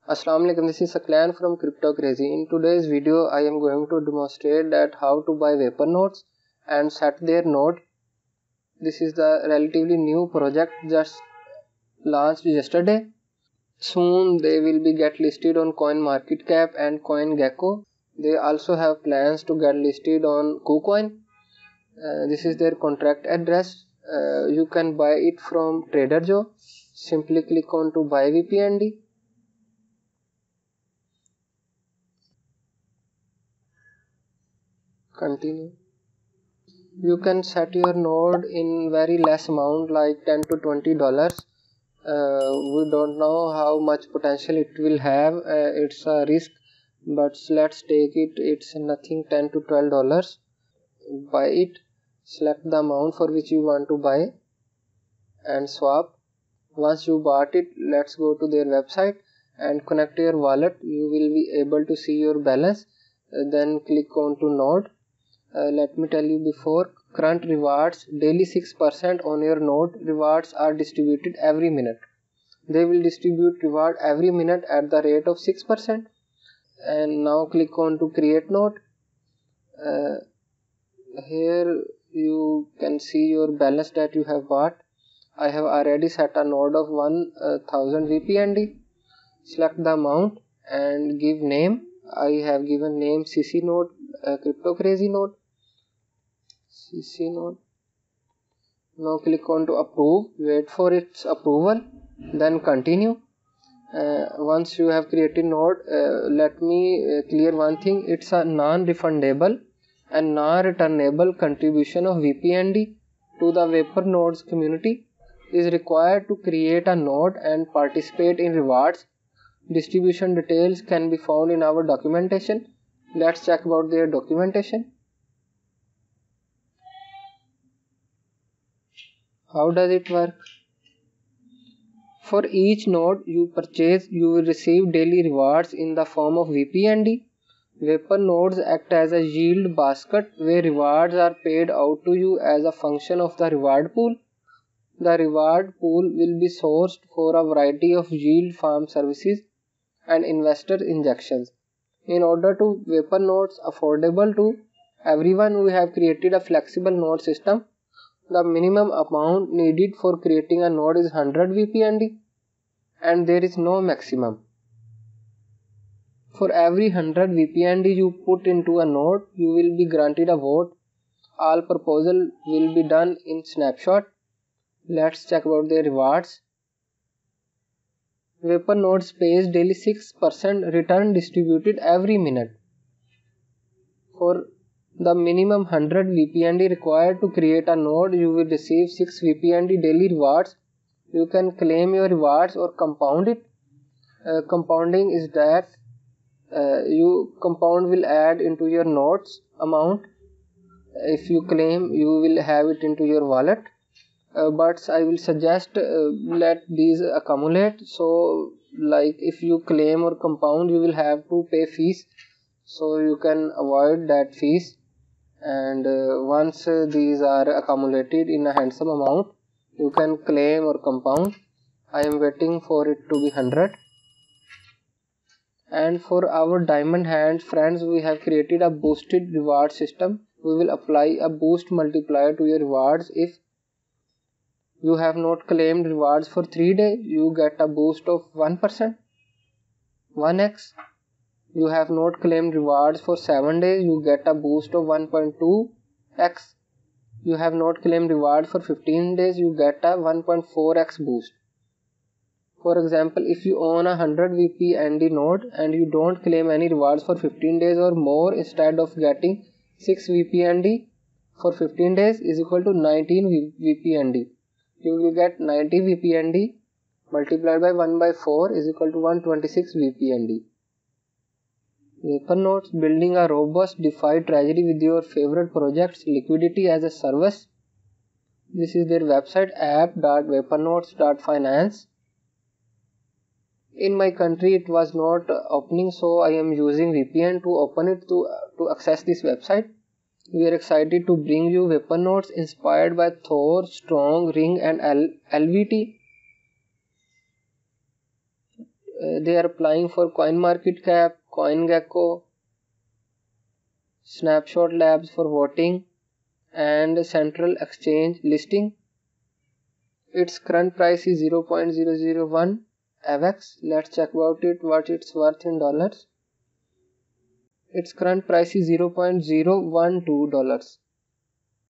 Assalamu alaikum, this is Saklan from Crypto Crazy. In today's video, I am going to demonstrate that how to buy Vapor nodes and set their node. This is the relatively new project just launched yesterday. Soon they will be get listed on CoinMarketCap and CoinGecko. They also have plans to get listed on KuCoin. This is their contract address. You can buy it from Trader Joe. Simply click on to buy VPND. Continue. You can set your node in very less amount like $10 to $20. We don't know how much potential it will have. It's a risk, but let's take it. It's nothing, $10 to $12. Buy it. Select the amount for which you want to buy and swap. Once you bought it, let's go to their website and connect your wallet. You will be able to see your balance. Then click on to node. Let me tell you before, current rewards daily 6% on your node. Rewards are distributed every minute. They will distribute reward every minute at the rate of 6%. And now click on to create node. Here you can see your balance that you have bought. I have already set a node of 1000 VPND. Select the amount and give name. I have given name CC node, Crypto Crazy node. CC node. Now click on to approve. Wait for its approval. Then continue. Once you have created node, let me clear one thing. It's a non-refundable and non-returnable contribution of VPND to the Vapor nodes community. Is required to create a node and participate in rewards. Distribution details can be found in our documentation. Let's check about their documentation. How does it work? For each node you purchase, you will receive daily rewards in the form of VPND. Vapor nodes act as a yield basket where rewards are paid out to you as a function of the reward pool. The reward pool will be sourced for a variety of yield farm services and investor injections. In order to Vapor nodes affordable to everyone, we have created a flexible node system. The minimum amount needed for creating a node is 100 VPND and there is no maximum. For every 100 VPND you put into a node, you will be granted a vote. All proposal will be done in snapshot. Let's check about their rewards. Vapor nodes pays daily 6% return distributed every minute. For the minimum 100 VPND required to create a node, you will receive 6 VPND daily rewards. You can claim your rewards or compound it. Compounding is that compound will add into your nodes amount. If you claim, you will have it into your wallet. But I will suggest let these accumulate. So like if you claim or compound, you will have to pay fees. So you can avoid that fees. And once these are accumulated in a handsome amount, you can claim or compound. I am waiting for it to be 100. And for our diamond hands friends, we have created a boosted reward system. We will apply a boost multiplier to your rewards. If you have not claimed rewards for 3 days, you get a boost of 1%, 1x. You have not claimed rewards for 7 days, you get a boost of 1.2x. You have not claimed rewards for 15 days, you get a 1.4x boost. For example, if you own a 100 VPND node and you don't claim any rewards for 15 days or more, instead of getting 6 VPND for 15 days is equal to 19 VPND. You will get 90 VPND multiplied by 1 by 4 is equal to 126 VPND. Vapor nodes, building a robust DeFi treasury with your favorite projects, liquidity as a service. This is their website, app.vapornodes.finance. In my country it was not opening, so I am using VPN to open it to access this website. We are excited to bring you Vapor nodes inspired by Thor, Strong, Ring and LVT. they are applying for CoinMarketCap, CoinGecko, Snapshot Labs for voting, and Central Exchange listing. Its current price is 0.001 AVAX. Let's check about it, what it's worth in dollars. Its current price is $0.012.